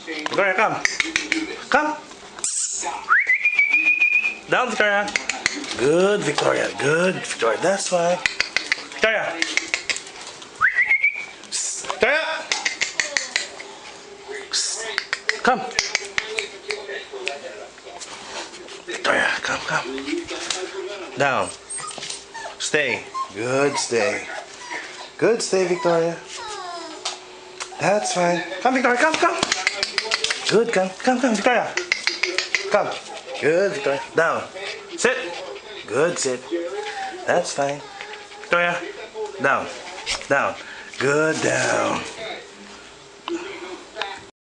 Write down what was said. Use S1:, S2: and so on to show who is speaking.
S1: Victoria, come. Come. Down, Victoria. Good, Victoria. Good, Victoria. That's fine. Victoria. Victoria. Come. Victoria, come. Down. Stay. Good, stay. Good, stay, Victoria. That's fine. Come, Victoria, come. Good, come, Victoria. Come. Good, Victoria. Down. Sit. Good, sit. That's fine. Victoria. Down. Good, down.